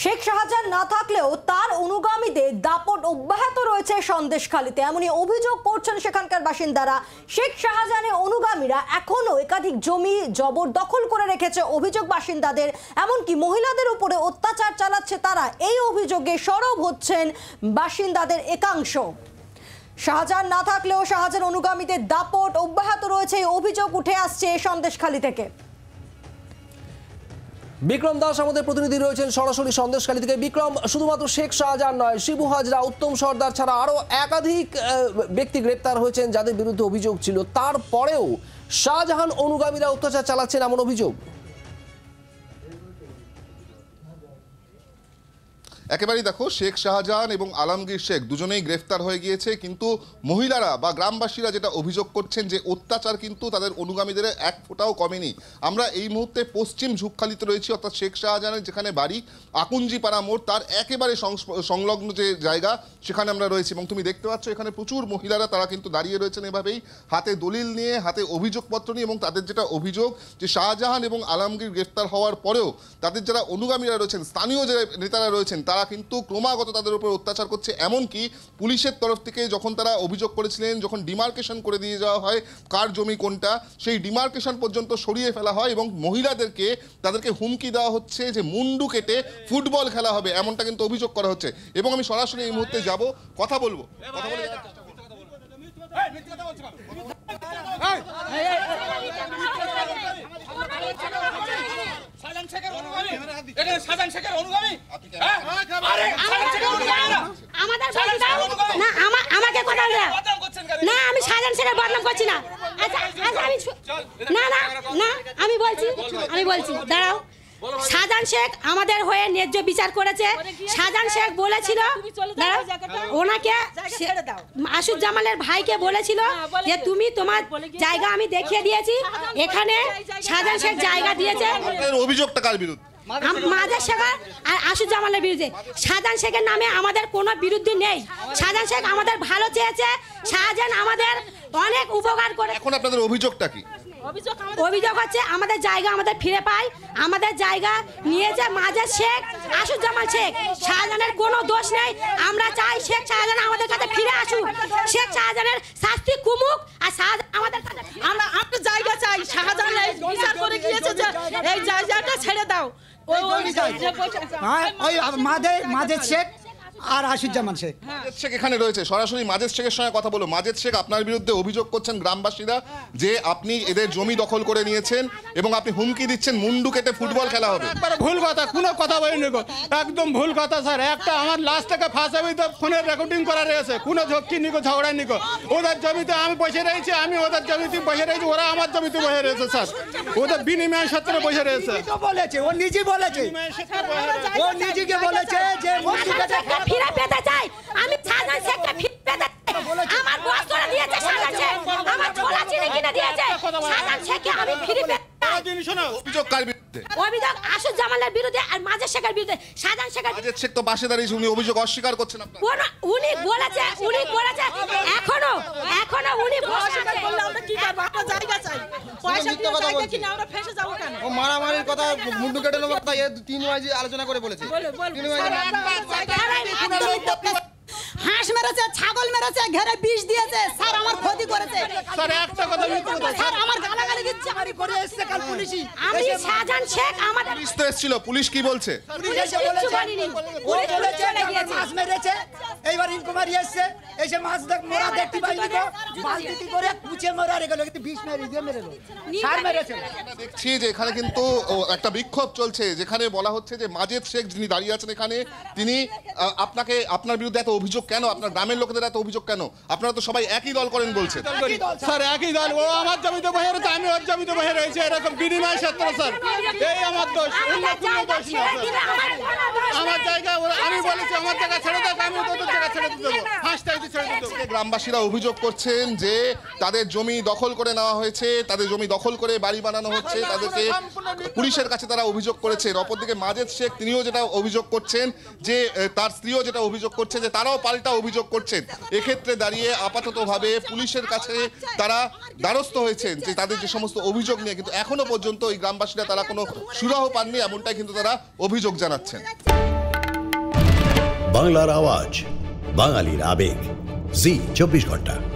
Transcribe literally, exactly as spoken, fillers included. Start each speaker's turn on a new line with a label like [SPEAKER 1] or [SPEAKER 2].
[SPEAKER 1] শেখ শাহজাহান না থাকলেও তার অনুগামীদের দাপট অব্যাহত রয়েছে সন্দেশখালীতে, এমনই অভিযোগ করছেন সেখানকার বাসিন্দারা। শেখ শাহজাহানের অনুগামীরা এখনো একাধিক জমি জবরদখল করে রেখেছে অভিযোগ বাসিন্দাদের, এমনকি মহিলাদের উপরে অত্যাচার চালাচ্ছে তারা। এই অভিযোগে সরব হচ্ছেন বাসিন্দাদের একাংশ। শাহজাহান না থাকলেও শাহজাহান অনুগামীদের দাপট অব্যাহত রয়েছে, এই অভিযোগ উঠে আসছে সন্দেশখালী থেকে।
[SPEAKER 2] বিক্রম দাস আমাদের প্রতিনিধি রয়েছেন সরাসরি সন্দেশখালী থেকে। বিক্রম, শুধুমাত্র শেখ শাহজাহান নয়, শিবু হাজরা, উত্তম সর্দার ছাড়া আরো একাধিক ব্যক্তি গ্রেপ্তার হয়েছেন যাদের বিরুদ্ধে অভিযোগ ছিল, তারপরেও শাহজাহান অনুগামীরা অত্যাচার চালাচ্ছেন এমন অভিযোগ।
[SPEAKER 3] একেবারেই দেখো, শেখ শাহজাহান এবং আলমগীর শেখ দুজনেই গ্রেফতার হয়ে গিয়েছে, কিন্তু মহিলারা বা গ্রামবাসীরা যেটা অভিযোগ করছেন যে অত্যাচার কিন্তু তাদের অনুগামীদের এক ফোঁটাও কমেনি। আমরা এই মুহূর্তে পশ্চিম ঝুপখালিতে রয়েছি, অর্থাৎ শেখ শাহজাহানের যেখানে বাড়ি আকুঞ্জিপাড়া মোড় তার একেবারে সংলগ্ন যে জায়গা সেখানে আমরা রয়েছি। এবং তুমি দেখতে পাচ্ছ এখানে প্রচুর মহিলারা তারা কিন্তু দাঁড়িয়ে রয়েছেন এভাবেই, হাতে দলিল নিয়ে, হাতে অভিযোগপত্র নিয়ে। এবং তাদের যেটা অভিযোগ যে শাহজাহান এবং আলমগীর গ্রেফতার হওয়ার পরেও তাদের যারা অনুগামীরা রয়েছেন, স্থানীয় যে নেতারা রয়েছেন, তারা কিন্তু ক্রমাগত তাদের উপর অত্যাচার করছে। এমনকি পুলিশের তরফ থেকে যখন তারা অভিযোগ করেছিলেন, যখন ডিমার্কেশন করে দিয়ে যাওয়া হয় কার জমি কোনটা, সেই ডিমার্কেশন পর্যন্ত সরিয়ে ফেলা হয় এবং মহিলাদেরকে তাদেরকে হুমকি দেওয়া হচ্ছে যে মুন্ডু কেটে ফুটবল খেলা হবে, এমনটা কিন্তু অভিযোগ করা হচ্ছে। এবং আমি সরাসরি এই মুহূর্তে যাব, কথা বলবো, কথা বলে
[SPEAKER 4] আমাকে কথা না, আমি শাহজাহান শেখের বদনাম করছি না। না না না আমি বলছি আমি বলছি দাঁড়াও। শাহজাহান শেখ আমাদের হয়ে ন্যায্য বিচার করেছে। শাহজাহান শেখ বলেছিল, ওনাকে আশুদ জামালের ভাইকে বলেছিল যে তুমি তোমার জায়গা আমি দেখিয়ে দিয়েছি, এখানে শাহজাহান শেখ জায়গা দিয়েছে।
[SPEAKER 3] অভিযোগটা কার বিরুদ্ধে?
[SPEAKER 4] মাঝের শেখ আর আশুদ জামালের বিরুদ্ধে। শাহজাহান শেখের নামে আমাদের কোনো বিরুদ্ধে নেই। শাহজাহান শেখ আমাদের ভালো চেয়েছে, শাহজাহান আমাদের অনেক উপকার করে।
[SPEAKER 3] এখন আপনাদের অভিযোগটা কি?
[SPEAKER 4] অভিযোগ হচ্ছে আমাদের জায়গা আমাদের ফিরে পাই, আমাদের জায়গা নিয়েছে মাঝের শেখ আশুদ জামাল শেখ। শাহজাহানের কোনো দোষ নেই, আমরা চাই শেখ শাহজাহান আমাদের কাছে ফিরে আসুক, শেখ শাহজাহানের শাস্তি কমুক আর শাহজাহান আমাদের কাছে।
[SPEAKER 5] আমরা একটা জায়গা চাই, শাহজাহান বিচার করে গিয়েছে যে এই জায়গাটা ছেড়ে দাও। ওই
[SPEAKER 6] মাঝে মাঝে শেখ আর আশুদ জামান শেখ
[SPEAKER 3] মাজেদ শেখ এখানে রয়েছে। সরাসরি মাজেদ শেখের সঙ্গে কথা বলো। মাজেদ শেখ, আপনার বিরুদ্ধে অভিযোগ করছেন গ্রামবাসীরা যে আপনি এদের জমি দখল করে নিয়েছেন এবং আপনি হুমকি দিচ্ছেন মুন্ডু কেটে ফুটবল খেলা হবে।
[SPEAKER 7] ভুল কথা, কোনো কথা বলিনি, একদম ভুল কথা স্যার। একটা আমার লাস্ট থেকে ফাঁসাবি তো ফোনের রেকর্ডিং করা রয়েছে, কোনো ঝক্কি নিকো ঝগড়া নিকো। ওদের জমিতে আমি বসে রয়েছি, আমি ওদের জমিতে বসে রয়েছি, ওরা আমার জমিতে বসে রয়েছে স্যার। ওদের বিনিময় সত্ত্বে বসে রয়েছে।
[SPEAKER 6] বলেছে ও নিজে বলেছে, ও নিজেকে বলেছে যে
[SPEAKER 4] ফিরে পেতে চাই, আমি শাহজাহান শেখকে ফিরে পেতে চাই। আমার বস করে দিয়েছে শাহজাহান শেখ, আমার ছোলা চিনি কিনে দিয়েছে শাহজাহান শেখকে আমি ফিরে পেতে চাই।
[SPEAKER 3] অভিযোগ কার বিরুদ্ধে?
[SPEAKER 4] অভিযোগ আশুদ জামালের বিরুদ্ধে আর মাজেদ শেখের বিরুদ্ধে। শাহজাহান শেখের
[SPEAKER 3] মাজেদ শেখ তো পাশে দাঁড়িয়েছে, উনি অভিযোগ অস্বীকার করছেন আপনারা।
[SPEAKER 4] উনি বলেছে, উনি বলেছে এখনো এখনো উনি বসে
[SPEAKER 5] বললে আমরা কি করব? আমরা জায়গা চাই, পয়সা দিয়ে জায়গা কিনে আমরা ফেসে যাব কেন?
[SPEAKER 8] ও মারামারির কথা, মুন্ডু কেটে নেওয়ার কথা এই তিন ওয়াইজি আলোচনা করে বলেছে। তিন ওয়াইজি
[SPEAKER 5] হাঁস মেরেছে, ছাগল মেরেছে, ঘরে বিষ দিয়েছে স্যার, আমার ক্ষতি করেছে
[SPEAKER 7] স্যার। একটা কথা
[SPEAKER 5] স্যার, আমার গালাগালি দিচ্ছে।
[SPEAKER 6] বাড়ি করে এসেছে কাল পুলিশই।
[SPEAKER 4] আমি শাহজাহান শেখ আমাদের
[SPEAKER 3] পুলিশ তো এসেছিল, পুলিশ কি বলছে?
[SPEAKER 4] পুলিশ কিছু বলেনি, পুলিশ চলে গিয়েছে।
[SPEAKER 6] মাছ মেরেছে, এইবার ইনকুমারি এসেছে, এসে মাছ দেখ মোরা দেখতে পাইনি, বালতি করে কুচে মোরা রেখে গেল, কিন্তু বিষ মেরে দিয়ে মেরে গেল, সার মেরেছে।
[SPEAKER 3] দেখছি যে এখানে কিন্তু একটা বিক্ষোভ চলছে, যেখানে বলা হচ্ছে যে মাজেদ শেখ যিনি দাঁড়িয়ে আছেন এখানে, তিনি আপনাকে, আপনার বিরুদ্ধে এত অভিযোগ কেন, আপনার গ্রামের লোকেদের এত অভিযোগ কেন? আপনারা তো সবাই একই দল করেন বলছেন।
[SPEAKER 7] স্যার একই দল, ও আমার জমিতে বসে রয়েছে, আমি ওর জমিতে বসে রয়েছে, এরকম বিনিময় সত্ত্বে স্যার। এই আমার দোষ, অন্য কোনো দোষ না স্যার। আমার জায়গা আমি বলেছি আমার জায়গা ছেড়ে দাও, আমি তোদের জায়গা ছেড়ে দেবো, ফাঁসটাইতে ছেড়ে দেবো।
[SPEAKER 3] গ্রামবাসীরা অভিযোগ করছেন যে তাদের জমি দখল করে নেওয়া হয়েছে, তাদের জমি দখল করে বাড়ি বানানো হচ্ছে, তাদেরকে পুলিশের কাছে তারা অভিযোগ করেছেন। অপরদিকে মাজেদ শেখ তিনিও যেটা অভিযোগ করছেন যে তার স্ত্রীও যেটা অভিযোগ করছে যে তারাও পাল্টা অভিযোগ করছেন। এক্ষেত্রে দাঁড়িয়ে আপাততভাবে পুলিশের কাছে তারা দ্বারস্থ হয়েছেন যে তাদের যে সমস্ত অভিযোগ নিয়ে, কিন্তু এখনো পর্যন্ত এই গ্রামবাসীরা তারা কোনো সুরাহ পাননি, এমনটাই কিন্তু তারা অভিযোগ জানাচ্ছেন।
[SPEAKER 9] বাংলার আওয়াজ, বাঙালির আবেগ, জি চব্বিশ ঘন্টা।